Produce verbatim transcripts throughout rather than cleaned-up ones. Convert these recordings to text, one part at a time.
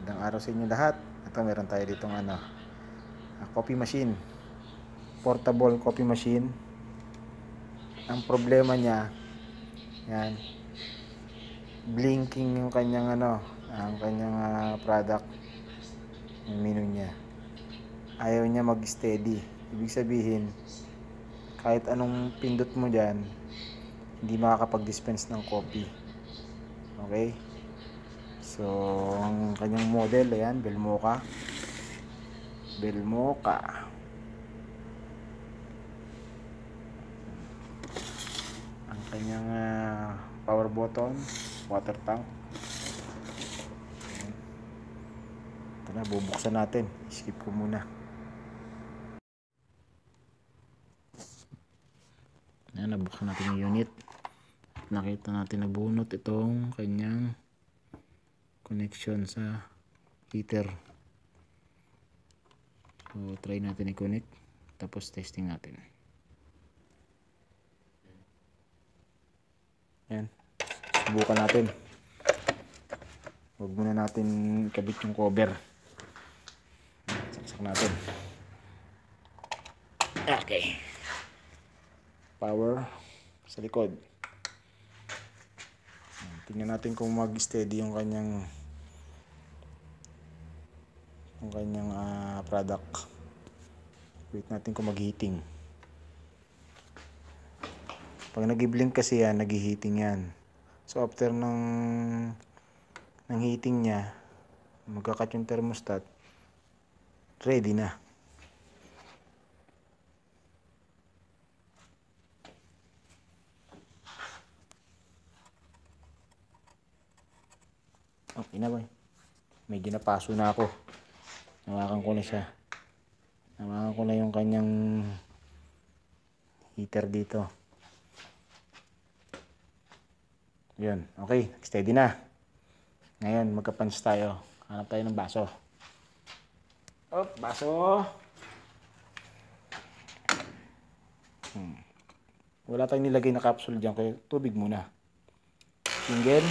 Magandang araw sa inyo lahat. Ito, meron tayo ditong ano, uh, coffee machine. Portable coffee machine. Ang problema niya, yan, blinking yung kanyang ano, ang kanyang uh, product, yung menu niya. Ayaw niya mag-steady. Ibig sabihin, kahit anong pindot mo dyan, hindi makakapag-dispense ng coffee. Okay? So, ang kanyang model, ayan, Belmocha. Belmocha. Ang kanyang uh, power button, water tank. Ayan. Ito na, bubuksan natin. Skip ko muna. Ayan, nabuksan natin yung unit. Nakita natin na bunot itong kanyang connection sa heater. So, try natin i-connect. Tapos testing natin. Ayan. Subukan natin. Huwag muna natin ikabit yung cover. Saksak natin. Okay. Power sa likod. Tingnan natin kung mag-steady yung kanyang yung kanyang uh, product. Wait natin kung mag-heating. Pag nag-blink kasi yan, nag-heating yan. So after ng ng heating niya, magkakat yung thermostat, ready na. Okay na ba? Medyo napaso na ako. Nawakan ko na siya. Nawakan ko na yung kanyang heater dito. Yun. Okay. Steady na. Ngayon, magka-punch tayo. Hanap tayo ng baso. Oh, baso. Hmm. Wala tayong nilagay na capsule dyan. Kaya tubig muna. Single.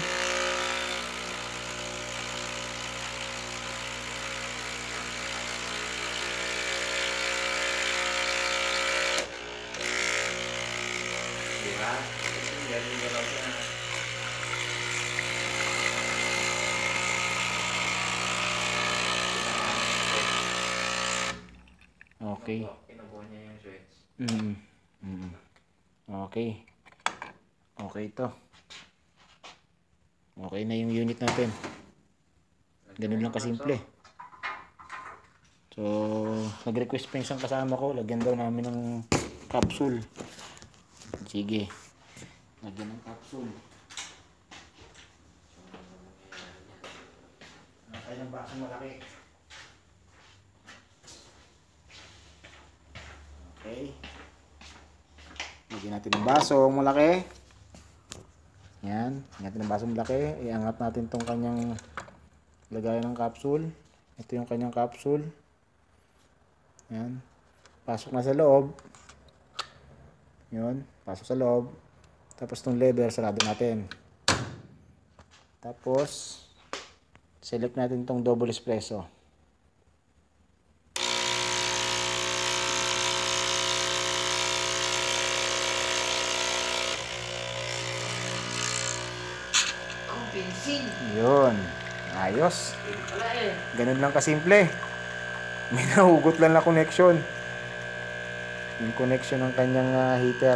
Okay. Mm. Mm. Okay. Okay ito. Okay na yung unit natin. Ganun lang kasimple. So, nag-request pa isang kasama ko, lagyan daw namin ng capsule. Sige. Lagyan ng capsule. Nakay ng baso malaki. Okay. Lagyan natin ng baso malaki. Yan. Lagyan natin ng baso malaki. Iangat natin tong kanyang lagayan ng capsule. Ito yung kanyang capsule. Yan. Pasok na sa loob. Yun. Pasok sa loob. Tapos itong lever, sarado natin. Tapos, select natin itong double espresso. Ang pinsin. Yun. Ayos. Ganun lang kasimple. May nahugot lang na connection. Yung connection ng kanyang uh, heater.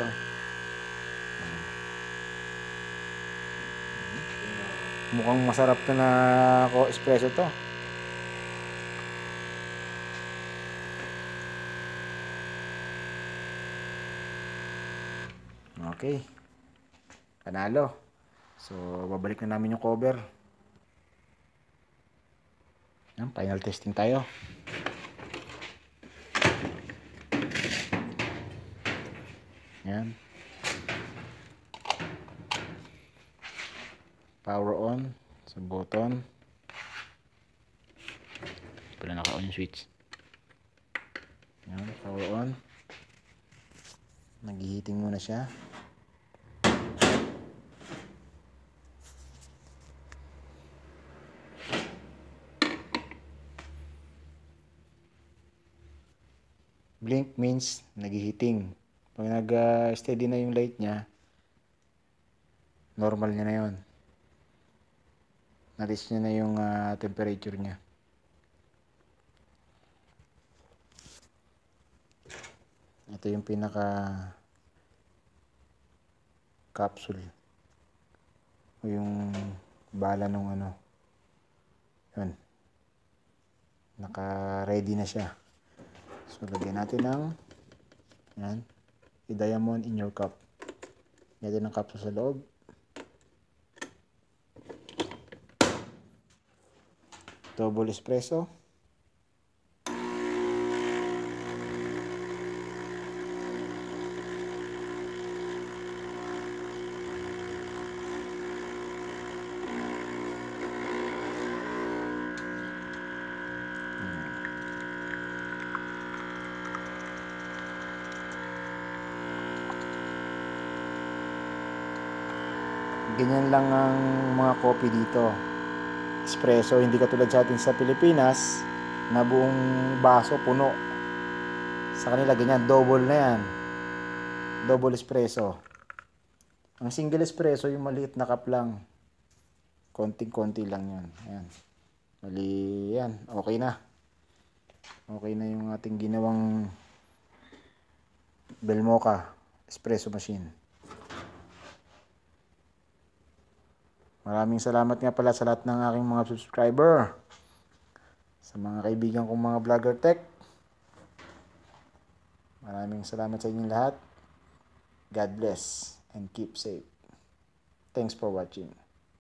Mukhang masarap to na ko espresso to. Okay. Panalo. So, babalik na namin yung cover. Yan, final testing tayo. Yan. Power on sa button. Pala naka-on yung switch. Yan, power on. Nag-heating muna siya. Blink means naghihiting. Pag nag-steady na yung light niya, normal niya na yun. Na-reach niya na yung uh, temperature niya. Ito yung pinaka capsule o yung bala nung ano. Yun. Naka-ready na siya. So, lagyan natin ng yan, i-diamond in your cup. Lagyan ng capsule sa loob. Double espresso. Ganyan lang ang mga coffee dito. Espresso, hindi katulad sa atin sa Pilipinas na buong baso puno. Sa kanila ganyan, double na yan. Double espresso. Ang single espresso, yung maliit na cup lang. Konting-konti lang yan. Ayan. Mali yan. Okay na. Okay na yung ating ginawang Belmocha espresso machine. Maraming salamat nga pala sa lahat ng aking mga subscriber. Sa mga kaibigan kong mga vlogger tech. Maraming salamat sa inyong lahat. God bless and keep safe. Thanks for watching.